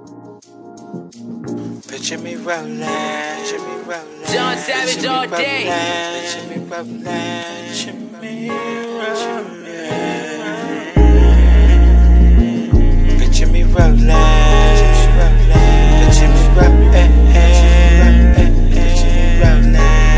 Picture me rolling, picture me rolling. John Savage all day. Picture me rolling, picture me rolling. Picture me rolling, picture me rolling, picture me rolling.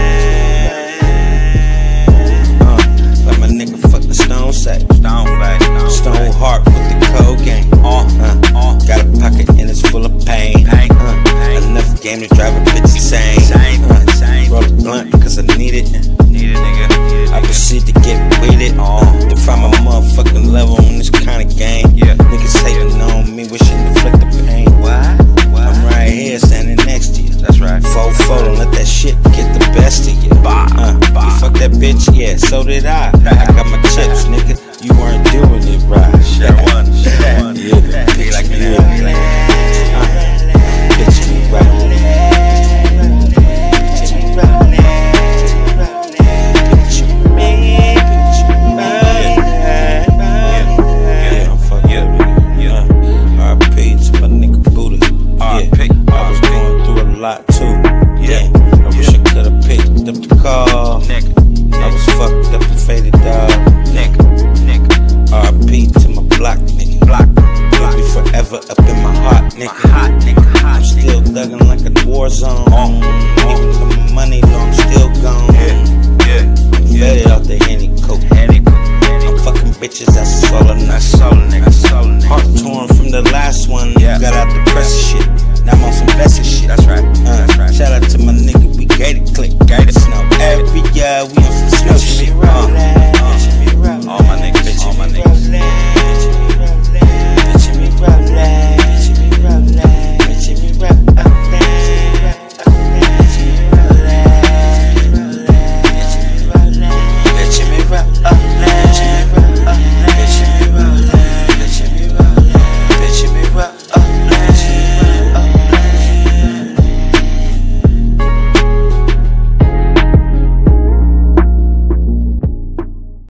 Like my nigga fuck the Stone sack, Stone Heart with the cocaine. Got a pocket and it's full of pain. Enough game to drive a bitch insane. Roll a blunt cause I need it. I proceed to get with it. To find my motherfucking level on this kind of game. Niggas hating on me, wishing to flick the pain. I'm right here standing next to you. That's right. 4-4, don't let that shit get the best of you. You fuck that bitch, yeah, so did I. I got my chips, nigga. You weren't doing it right. Yeah, be like me now. Bitch, me right. Too. Yeah, I wish I could've picked up the call. I was fucked up and faded dog. RP to my block, nigga. You'll be forever up in my heart, nigga. I'm still thugging like a war zone. Even though my money low, I'm still gone. I'm faded off the Henny coke. I'm fucking bitches, that's all I know. Heart torn from the last one. Got out the press shit. Now I'm on some best shit. That's right. Shout out to my nigga, we gated click. Gated snow. Every year we on some snow shit. All my niggas,